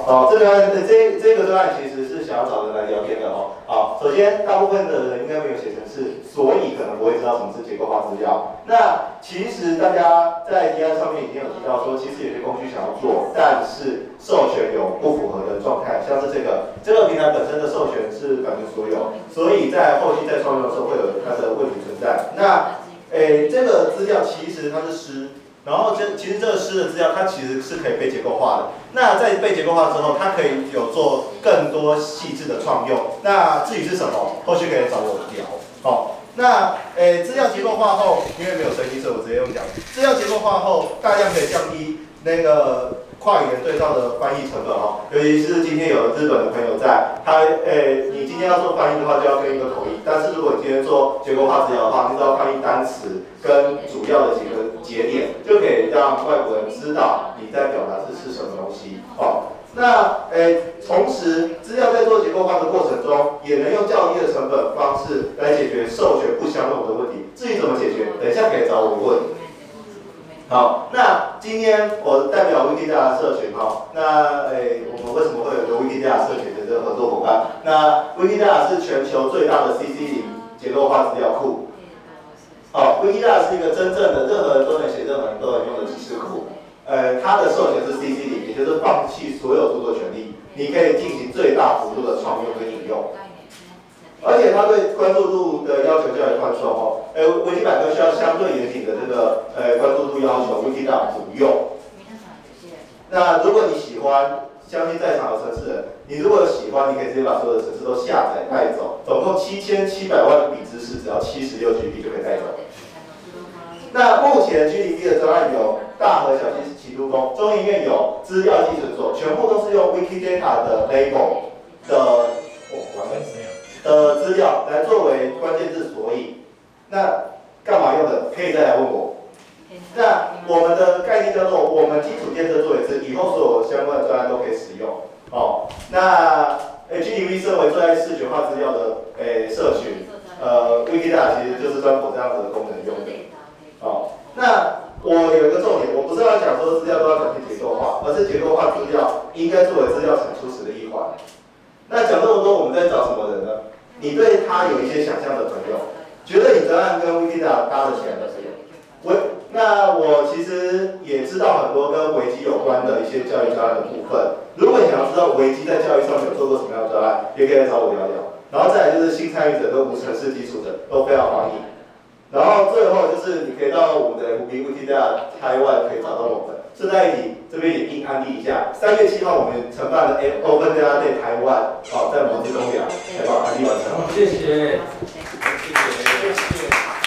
好，这个专案其实是想要找人来聊天的哦。好，首先大部分的人应该没有写程式，所以可能不会知道什么是结构化资料。那其实大家在提案上面已经有提到说，其实有些工具想要做，但是授权有不符合的状态，像是这个平台本身的授权是版权所有，所以在后期在创用的时候会有它的问题存在。那这个资料其实它是诗。然后其实这个诗的资料，它其实是可以被结构化的。那在被结构化之后，它可以有做更多细致的创用。那至于是什么，后续可以找我聊。好，那资料结构化后，因为没有声音，所以我直接用讲。资料结构化后，大量可以降低那个跨语言对照的翻译成本哦。尤其是今天有日本的朋友在，你今天要做翻译的话，就要跟一个口译。但是如果你今天做结构化资料的话，你只要翻译单词跟主要的几个节点，就可以让外国人知道你在表达是什么东西。哦，那同时资料在做结构化的过程中，也能用较低的成本方式来解决授权不相容的问题。至于怎么解决，等一下可以找我问。好，那今天我代表 Wikidata 社群哈，那我们为什么会有个 Wikidata 社群的这个合作伙伴？那 Wikidata 是全球最大的 CC0 结构化资料库。好 ，Wikidata 是一个真正的任何人都能写、任何人都能用的知识库。它的授权是 CC0，也就是放弃所有著作权利，你可以进行最大幅度的创用跟引用。而且它对关注度的要求较为宽松哦。维基百科需要相对严谨的这个关注度要求 ，Wikidata 不用。那如果你喜欢，相信在场的程式人，你如果喜欢，你可以直接把所有的程式都下载带走，总共7700万笔知识，只要76 GB 就可以带走。那目前 GDP 的专案有大和小七都工，中研院有资料寄存所，全部都是用 Wikidata 的 label 的资料来作为关键字索引。那干嘛用的？可以再来问我。那我们的概念叫做我们基础建设做一次，以后所有相关的专案都可以使用。哦，那GDP 身为最爱视觉化资料的社群，Wikidata 其实就是专辅这样子的功能用的。哦，那我有一个重点，我不是要讲说资料都要转成结构化，而是结构化资料应该作为资料产出时的一环。那讲这么多，我们在找什么人呢？你对他有一些想象的朋友，觉得你专案跟 Wikidata 搭得起来的朋友。那我其实也知道很多跟维基有关的一些教育专案的部分。如果你想要知道维基在教育上面有做过什么样的专案，也可以来找我聊聊。然后再来就是新参与者跟无程式基础的都非常欢迎。然后最后就是你可以到我们的 FB Wikidata 台湾可以找到我们。顺带一提，这边也应安利一下，3月7号我们承办了 Open Data Day 台湾，在摩之公园，来把安利完成。 谢谢，谢谢。